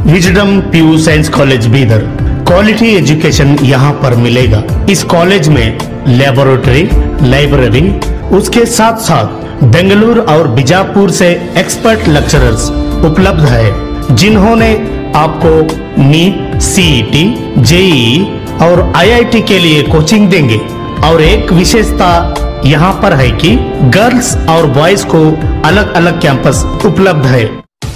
Wisdom PU science college Bidar. Quality education यहाँ पर मिलेगा। इस कॉलेज में लेबोरेटरी, लाइब्रेरी, उसके साथ साथ बेंगलुरु और बीजापुर से एक्सपर्ट लेक्चरर्स उपलब्ध है, जिन्होंने आपको नीट, सीईटी, जेईई और आईआईटी के लिए कोचिंग देंगे। और एक विशेषता यहाँ पर है कि गर्ल्स और बॉयज को अलग अलग कैंपस उपलब्ध है।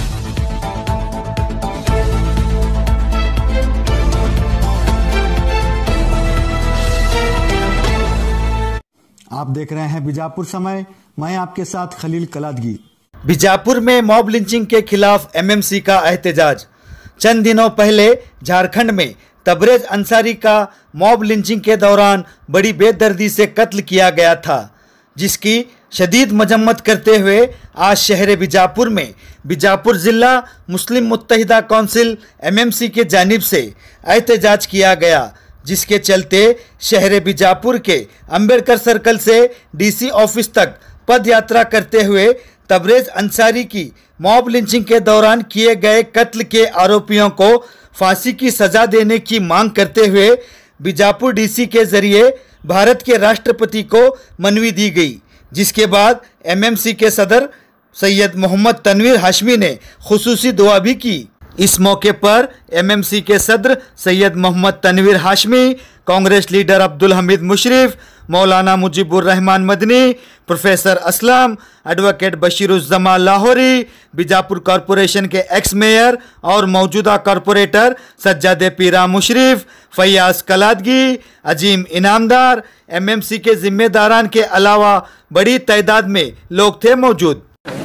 आप देख रहे हैं बीजापुर समय। मैं आपके साथ खलील कलादगी। बीजापुर में मॉब लिंचिंग के खिलाफ एमएमसी का एहतजाज। चंद दिनों पहले झारखंड में तबरेज अंसारी का मॉब लिंचिंग के दौरान बड़ी बेदर्दी से कत्ल किया गया था, जिसकी शदीद मजम्मत करते हुए आज शहर बीजापुर में बीजापुर जिला मुस्लिम मुत्तहिदा कौंसिल एमएमसी के जानिब से एहतजाज किया गया, जिसके चलते शहर बीजापुर के अंबेडकर सर्कल से डीसी ऑफिस तक पद यात्रा करते हुए तबरेज अंसारी की मॉब लिंचिंग के दौरान किए गए कत्ल के आरोपियों को फांसी की सजा देने की मांग करते हुए बीजापुर डीसी के जरिए भारत के राष्ट्रपति को मनवी दी गई, जिसके बाद एमएमसी के सदर सैयद मोहम्मद तनवीर हाशमी ने खुसूसी दुआ भी की। इस मौके पर एमएमसी के सदर Syed Mohammed Tanveer Hashmi, Congress leader Abdul Hameed Mushrif, Maulana Mujibur Rahman Madani, professor Aslam, advocate Bashiruzzama Lahori, Bijapur corporation के एक्स मेयर और मौजूदा कॉरपोरेटर सज्जादे पीरा मुशरिफ, फैयाज कलादगी, अजीम इनामदार, एमएमसी के जिम्मेदारान के अलावा बड़ी तादाद में लोग थे मौजूद।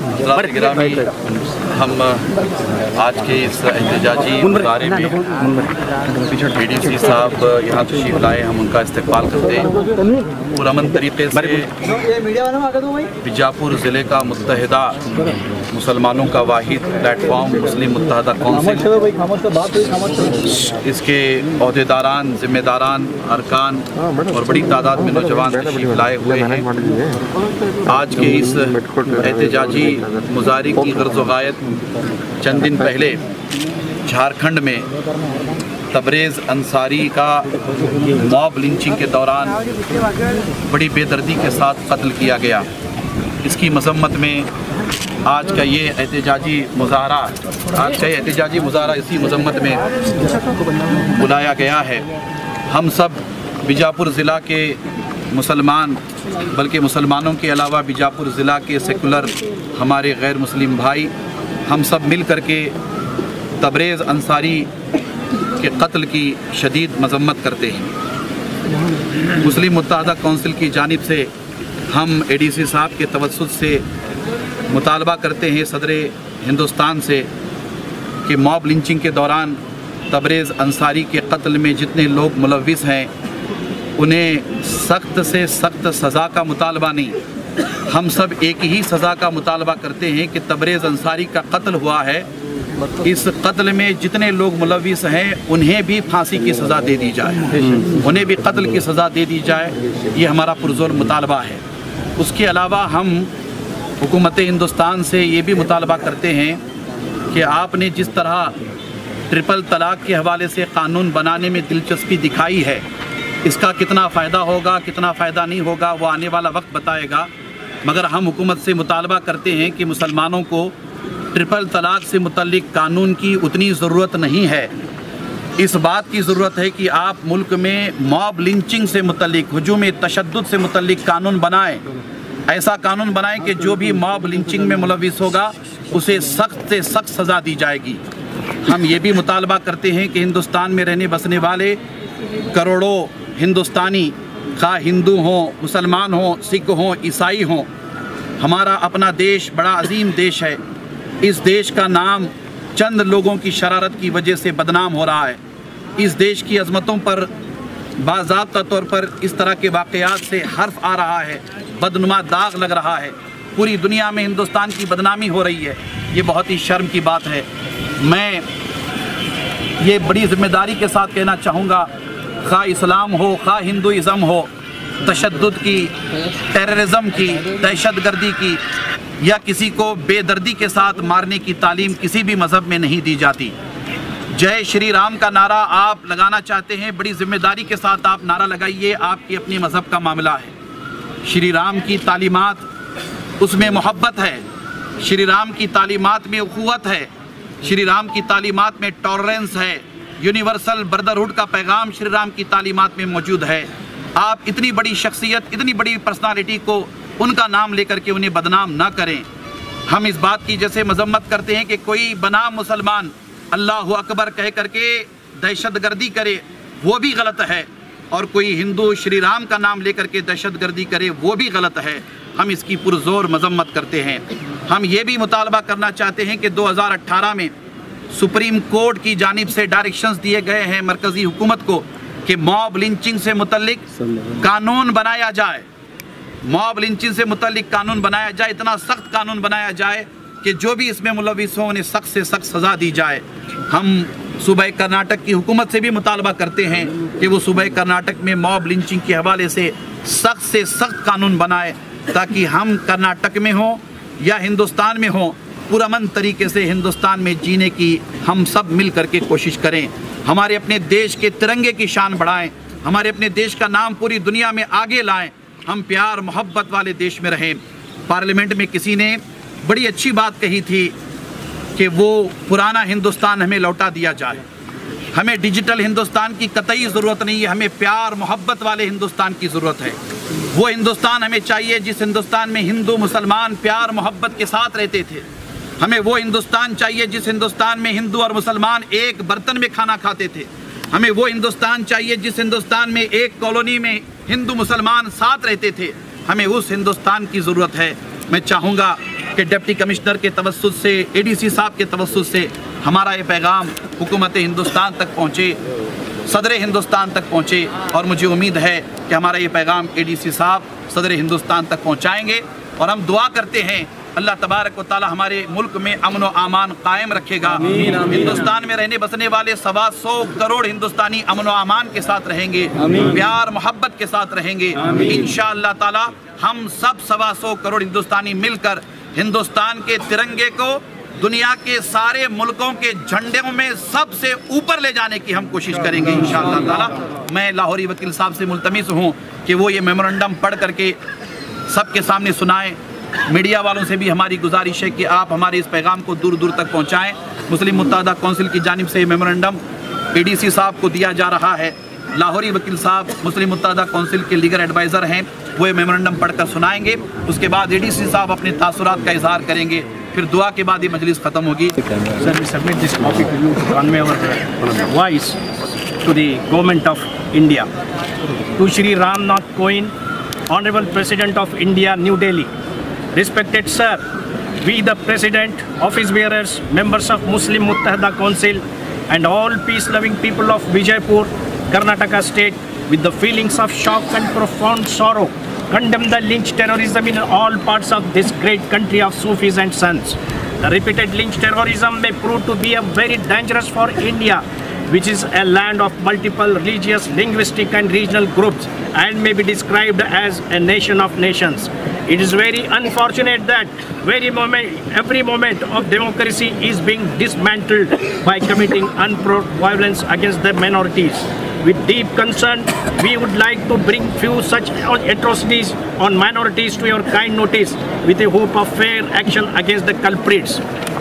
हम आज के इस एहतजाजी मुजाहरे में एडीसी साहब यहाँ तशरीफ लाए, हम उनका इस्तकबाल करते हैं। पुरअमन तरीके से बीजापुर ज़िले का मुत्तहिदा मुसलमानों का वाहिद प्लेटफॉर्म मुस्लिम मुत्तहिदा कौंसिल, इसके अहदेदारान, ज़िम्मेदारान, अरकान और बड़ी तादाद में नौजवान तशरीफ लाए हुए हैं। आज के इस एहतजाजी मुजाहरे की गर्ज़ व गायत चंद दिन पहले झारखंड में तबरेज़ अंसारी का मॉब लिंचिंग के दौरान बड़ी बेदर्दी के साथ कत्ल किया गया। इसकी मजम्मत में आज का ये एहतजाजी मुजाहरा इसी मजम्मत में बुलाया गया है। हम सब बीजापुर ज़िला के मुसलमान, बल्कि मुसलमानों के अलावा बीजापुर ज़िला के सेकुलर हमारे गैर मुस्लिम भाई, हम सब मिल कर के तबरेज़ अंसारी के कत्ल की शदीद मजम्मत करते हैं। मुस्लिम मुत्तहिदा कौंसिल की जानिब से हम एडीसी साहब के तवस्सुत से मुतालबा करते हैं सदर हिंदुस्तान से कि मॉब लिंचिंग के दौरान तबरेज़ अंसारी के कत्ल में जितने लोग मुलव्विस हैं उन्हें सख्त से सख्त सज़ा का मुतालबा नहीं, हम सब एक ही सज़ा का मुतालबा करते हैं कि तबरेज़ अंसारी का कत्ल हुआ है, इस कत्ल में जितने लोग मुलव्विस हैं उन्हें भी फांसी की सज़ा दे दी जाए, उन्हें भी कत्ल की सज़ा दे दी जाए। ये हमारा पुरज़ोर मुतालबा है। उसके अलावा हम हुकूमत हिंदुस्तान से ये भी मुतालबा करते हैं कि आपने जिस तरह ट्रिपल तलाक के हवाले से कानून बनाने में दिलचस्पी दिखाई है, इसका कितना फ़ायदा होगा, कितना फ़ायदा नहीं होगा, वो आने वाला वक्त बताएगा। मगर हम हुकूमत से मुतालबा करते हैं कि मुसलमानों को ट्रिपल तलाक से मुतल्लिक कानून की उतनी ज़रूरत नहीं है। इस बात की ज़रूरत है कि आप मुल्क में मॉब लिंचिंग से मुतल्लिक, हुजूम तशद्दुद से मुतल्लिक कानून बनाएं। ऐसा कानून बनाएं कि जो भी मॉब लिंचिंग में मुलव्विस होगा उसे सख्त से सख्त सज़ा दी जाएगी। हम ये भी मुतालबा करते हैं कि हिंदुस्तान में रहने बसने वाले करोड़ों हिंदुस्तानी, खा हिंदू हों, मुसलमान हों, सिख हों, ईसाई हों, हमारा अपना देश बड़ा अजीम देश है। इस देश का नाम चंद लोगों की शरारत की वजह से बदनाम हो रहा है। इस देश की अज़मतों पर बाज़ाब्ता तौर पर इस तरह के वाक़यात से हर्फ आ रहा है, बदनुमा दाग लग रहा है। पूरी दुनिया में हिंदुस्तान की बदनामी हो रही है। ये बहुत ही शर्म की बात है। मैं ये बड़ी ज़िम्मेदारी के साथ कहना चाहूँगा, खा इस्लाम हो, खा हिंदुइज़म हो, तशद्दुद की, टेररिज्म की, दहशतगर्दी की या किसी को बेदर्दी के साथ मारने की तालीम किसी भी मज़हब में नहीं दी जाती। जय श्री राम का नारा आप लगाना चाहते हैं, बड़ी जिम्मेदारी के साथ आप नारा लगाइए। आपकी अपनी मज़हब का मामला है। श्री राम की तालीमात, उसमें मोहब्बत है। श्री राम की तालीमात में उखुवत है। श्री राम की तालीमात में टॉलरेंस है। यूनिवर्सल ब्रदरहुड का पैगाम श्री राम की तालीमात में मौजूद है। आप इतनी बड़ी शख्सियत, इतनी बड़ी पर्सनालिटी को उनका नाम लेकर के उन्हें बदनाम ना करें। हम इस बात की जैसे मजम्मत करते हैं कि कोई बनाम मुसलमान अल्लाह अकबर कह करके दहशतगर्दी करे, वो भी गलत है, और कोई हिंदू श्री राम का नाम लेकर के दहशतगर्दी करे, वो भी गलत है। हम इसकी पुरजोर मजम्मत करते हैं। हम ये भी मुतालबा करना चाहते हैं कि 2018 में सुप्रीम कोर्ट की जानिब से डायरेक्शंस दिए गए हैं मरकज़ी हुकूमत को कि मॉब लिंचिंग से मुतल्लिक कानून बनाया जाए। मॉब लिंचिंग से मुतल्लिक कानून बनाया जाए, इतना सख्त कानून बनाया जाए कि जो भी इसमें मुलविस हो उन्हें सख्त से सख्त सज़ा दी जाए। हम सूबे कर्नाटक की हुकूमत से भी मुतालबा करते हैं कि वो सूबे कर्नाटक में मॉब लिंचिंग के हवाले से सख्त कानून बनाए, ताकि हम कर्नाटक में हों या हिंदुस्तान में हों, पुरअमन तरीके से हिंदुस्तान में जीने की हम सब मिल करके कोशिश करें। हमारे अपने देश के तिरंगे की शान बढ़ाएं, हमारे अपने देश का नाम पूरी दुनिया में आगे लाएं। हम प्यार मोहब्बत वाले देश में रहें। पार्लियामेंट में किसी ने बड़ी अच्छी बात कही थी कि वो पुराना हिंदुस्तान हमें लौटा दिया जाए। हमें डिजिटल हिंदुस्तान की कतई ज़रूरत नहीं है, हमें प्यार मोहब्बत वाले हिंदुस्तान की ज़रूरत है। वो हिंदुस्तान हमें चाहिए जिस हिंदुस्तान में हिंदू मुसलमान प्यार मोहब्बत के साथ रहते थे। हमें वो हिंदुस्तान चाहिए जिस हिंदुस्तान में हिंदू और मुसलमान एक बर्तन में खाना खाते थे। हमें वो हिंदुस्तान चाहिए जिस हिंदुस्तान में एक कॉलोनी में हिंदू मुसलमान साथ रहते थे। हमें उस हिंदुस्तान की ज़रूरत है। मैं चाहूँगा कि डिप्टी कमिश्नर के तवस्सुत से, एडीसी साहब के तवस्सुत से हमारा ये पैगाम हुकूमत हिंदुस्तान तक पहुँचे, सदर हिंदुस्तान तक पहुँचे, और मुझे उम्मीद है कि हमारा ये पैगाम एडीसी साहब सदर हिंदुस्तान तक पहुँचाएँगे। और हम दुआ करते हैं अल्लाह तबारक व तआला हमारे मुल्क में अमन व अमान कायम रखेगा। हिंदुस्तान में रहने बसने वाले 125 करोड़ हिंदुस्तानी अमन व अमान के साथ रहेंगे, प्यार मोहब्बत के साथ रहेंगे। इंशाअल्लाह ताला हम सब 125 करोड़ हिंदुस्तानी मिलकर हिंदुस्तान के तिरंगे को दुनिया के सारे मुल्कों के झंडों में सबसे ऊपर ले जाने की हम कोशिश करेंगे इंशाअल्लाह ताला। मैं लाहौरी वकील साहब से मुल्तमिस हूँ कि वो ये मेमोरेंडम पढ़ करके सबके सामने सुनाएं। मीडिया वालों से भी हमारी गुजारिश है कि आप हमारे इस पैगाम को दूर दूर तक पहुँचाएँ। मुस्लिम मुत्तहदा कौंसिल की जानिब से ये मेमोरेंडम एडीसी साहब को दिया जा रहा है। लाहौरी वकील साहब मुस्लिम मुत्तहदा कौंसिल के लीगल एडवाइज़र हैं, वो ये मेमोरेंडम पढ़कर सुनाएंगे। उसके बाद एडीसी साहब अपने तासुरात का इजहार करेंगे, फिर दुआ के बाद ये मजलिस ख़त्म होगी। Sir, we submit this copy to you to convey our voice to the government of India. To Shri Ram Nath Kovind, Honorable President of India, New Delhi. Respected Sir, we the President, office bearers, members of Muslim Muttahida Council and all peace-loving people of Vijaypur, Karnataka state, with the feelings of shock and profound sorrow, condemn the lynch terrorism in all parts of this great country of Sufis and sons. The repeated lynch terrorism may prove to be a very dangerous for India, which is a land of multiple religious, linguistic and regional groups and may be described as a nation of nations. It is very unfortunate that every moment of democracy is being dismantled by committing unprovoked violence against the minorities. With deep concern, we would like to bring few such atrocities on minorities to your kind notice with the hope of fair action against the culprits.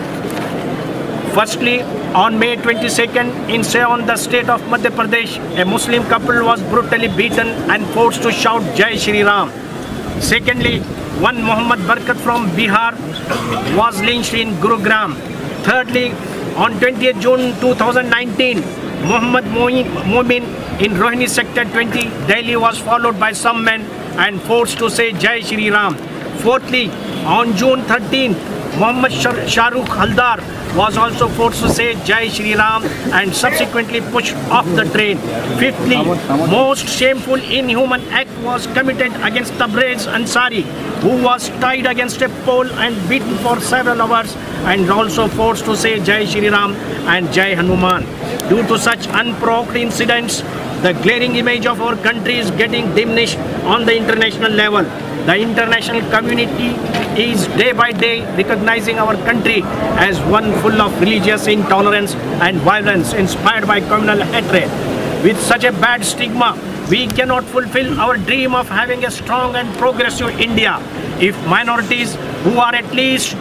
Firstly, on May 22nd, in Seon, the state of Madhya Pradesh, a Muslim couple was brutally beaten and forced to shout Jai Shri Ram. Secondly, one Muhammad Barkat from Bihar was lynched in Gurugram. Thirdly, on 20th June 2019, Muhammad Momin in Rohini Sector 20, Delhi was followed by some men and forced to say Jai Shri Ram. Fourthly, on June 13, Muhammad Shahrukh Haldar was also forced to say Jai Shri Ram and subsequently pushed off the train. Fifthly, most shameful inhuman act was committed against Tabrez Ansari, who was tied against a pole and beaten for several hours and also forced to say Jai Shri Ram and Jai Hanuman. Due to such unprovoked incidents, the glaring image of our country is getting diminished on the international level. The international community is day by day recognizing our country as one full of religious intolerance and violence inspired by communal hatred. With such a bad stigma, we cannot fulfill our dream of having a strong and progressive India. If minorities, who are at least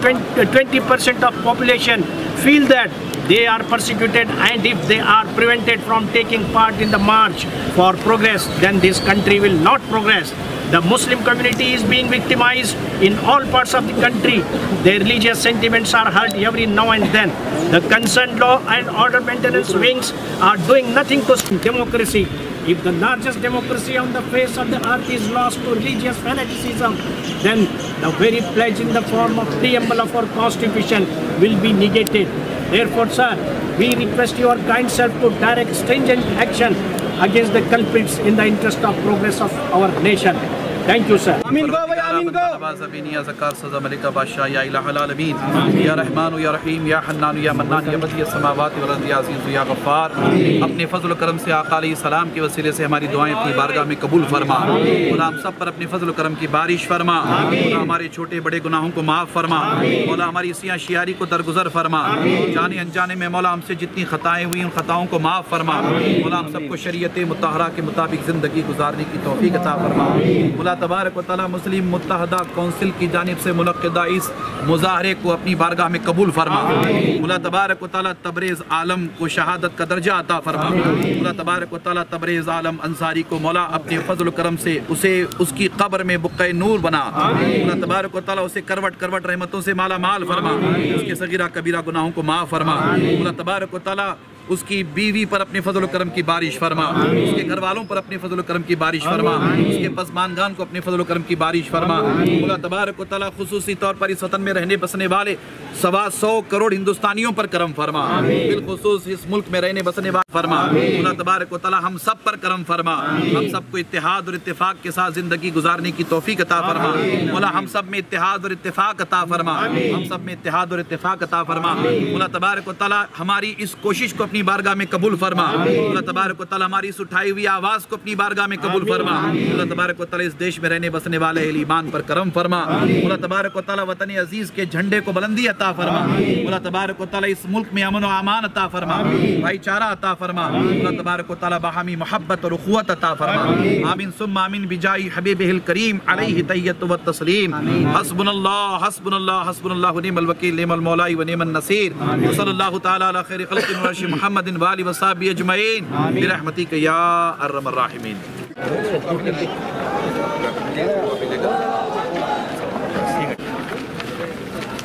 20% of population, feel that they are persecuted and if they are prevented from taking part in the march for progress, then this country will not progress. The Muslim community is being victimized in all parts of the country. Their religious sentiments are hurt every now and then. The concerned law and order maintenance wings are doing nothing to democracy. If the largest democracy on the face of the earth is lost to religious fanaticism, then the very pledge in the form of preamble of our constitution will be negated. Therefore, sir, we request your kind self to direct stringent action against the culprits in the interest of progress of our nation. Thank you, sir. आमीन गो भाई, आमीन गो। या ज़कार सज़ा मलिका बादशाह या इलाहुल आलमीन या रहमान या रहीम या हन्नान या मन्नान या बदिय समावात वल अर्ज़ या अज़ीज़ या गफ़्फ़ार, अपने फज़ल करम से आका अलैहिस्सलाम के वसीले से हमारी दुआएं अपनी बारगाह में कबूल फरमा। मौला हम सब पर अपने फज़ल करम की बारिश फरमा। मौला हमारे छोटे बड़े गुनाहों को माफ़ फरमा। मौला हमारी सियां शियारी को दरगुजर फरमा। जाने अनजाने में मौला हमसे जितनी ख़ताएँ हुई उन ख़ताओं को माफ़ फरमा। मौला हम सबको शरीयत मुत्तहरा के मुताबिक ज़िंदगी गुजारने की तौफ़ीक़ अता फरमा। मौला तबारक व तआला मुस्लिम मुत्तहदा कौंसिल की जानिब से मुनक्किदा इस मुजाहरे को अपनी बारगाह में कबूल फरमा। मौला तबारक व तआला तबरेज़ आलम को शहादत का दर्जा अता फरमा। मौला तबारक व तआला तबरेज़ आलम अंसारी को मौला अपने फजल करम से उसे उसकी कब्र में बुक़्क़े नूर बना। मौला तबारक व तआला उसे करवट करवट रहमतों से माला माल फरमा। उसके सगीरा कबीरा गुनाहों को माफ़ फरमा। मौला तबारक व तआला उसकी बीवी पर अपने फजल करम की बारिश फरमा। उसके घर वालों पर अपने फजल करम की बारिश फरमा। उसके पसमानगान को अपने फजल करम की बारिश फरमा। मौला तबारक व तआला खुसूसी तौर पर इस वतन में रहने बसने वाले 125 करोड़ हिंदुस्तानियों पर करम फरमा। बिलखुसूस इस मुल्क में रहने बसने वाले फरमा। मौला तबारक व तआला हम सब पर करम फरमा। हम सबको इत्तेहाद और इत्तेफाक के साथ जिंदगी गुजारने की तौफीक अता फरमा। मौला हम सब में इत्तेहाद और इत्तेफाक अता फरमा। हम सब में इत्तेहाद और इत्तेफाक अता फरमा। मौला तबारक व तआला हमारी इस कोशिश को अपनी बारगाह में कबूल फरमा। अल्लाह तबारक व तआला हमारी इस उठाई हुई आवाज़ को अपनी बारगाह में कबूल फरमा। अल्लाह तबारक व तआला इस देश में रहने बसने वाले अहले ईमान पर करम फरमा। अल्लाह तबारक व तआला वतन अजीज़ के झंडे को बुलंदी अता फरमा। अल्लाह तबारक व तआला इस मुल्क में अमन व अमान अता फरमा। भाईचारा अता फरमा। अल्लाह तबारक व तआला बाहमी मोहब्बत और उख़ुवत अता फरमा। आमीन सुम्मा आमीन बिजाई हबीबिहिल करीम अलैहि तहिय्यतु व तस्लीम। हस्बुनल्लाह हस्बुनल्लाह हस्बुनल्लाहु निअमल वकील निअमल मौला व निअमन नसीर। सल्लल्लाहु तआला अला खैरि खल्क़ि मुर्शिद मुहम्मदिन व आलिहि व सहबिहि अजमईन बिरहमतिका या अर्हमर राहिमीन।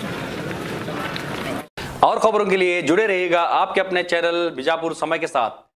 और खबरों के लिए जुड़े रहिएगा आपके अपने चैनल बीजापुर समय के साथ।